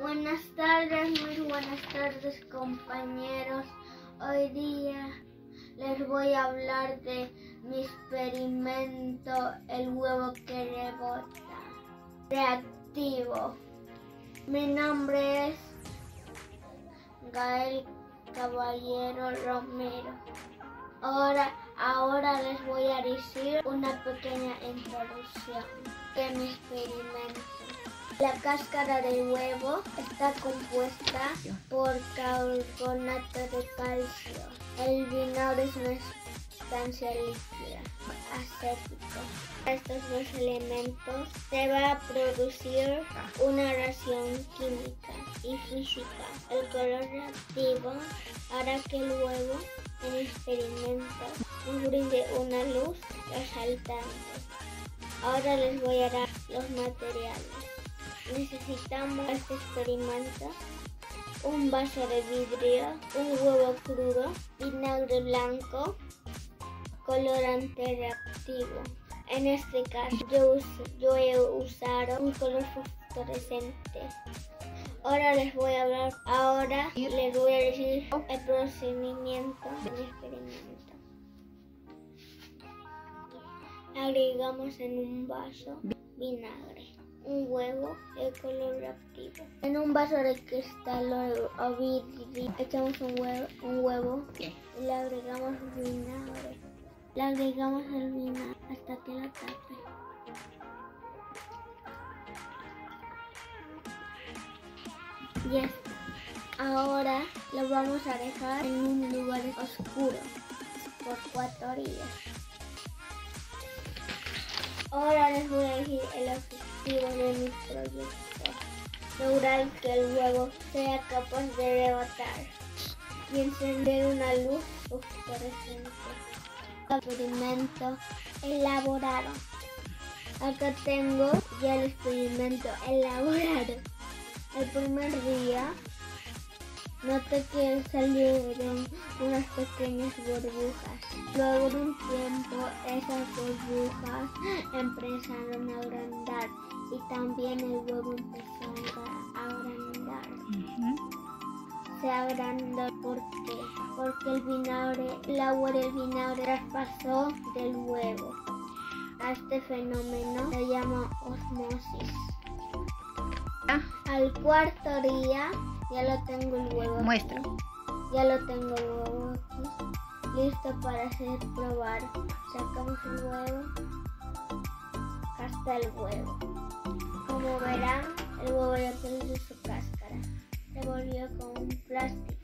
Buenas tardes, muy buenas tardes compañeros. Hoy día les voy a hablar de mi experimento, el huevo que rebota, reactivo. Mi nombre es Gael Caballero Romero. Ahora les voy a decir una pequeña introducción de mi experimento. La cáscara del huevo está compuesta por carbonato de calcio. El vinagre es una sustancia líquida, acético. Estos dos elementos se va a producir una reacción química y física. El color reactivo hará que el huevo en el experimento nos brinde una luz resaltante. Ahora les voy a dar los materiales. Necesitamos este experimento: un vaso de vidrio, un huevo crudo, vinagre blanco, colorante reactivo. En este caso yo he usado un color fosforescente. Ahora les voy a decir el procedimiento del experimento. Agregamos en un vaso vinagre, un huevo de color reactivo. En un vaso de cristal o vidrio echamos un huevo y le agregamos vinagre. Le agregamos el vinagre hasta que la tape. Ya está. Ahora lo vamos a dejar en un lugar oscuro por 4 días. Ahora les voy a decir el objetivo de mi proyecto: lograr que el huevo sea capaz de rebotar y encender una luz fosforescente. Experimento elaborado. Acá tengo ya el experimento elaborado. El primer día noté que salieron unas pequeñas burbujas. Luego de un tiempo esas burbujas empezaron a agrandar y también el huevo empezó a agrandar. Se agrandó porque el agua del vinagre traspasó del huevo. A este fenómeno se llama osmosis. Al cuarto día ya lo tengo el huevo. Muestra. Ya lo tengo el huevo aquí, listo para probar. Sacamos el huevo, hasta el huevo. Como verán, el huevo ya perdió su cáscara. Se volvió como un plástico.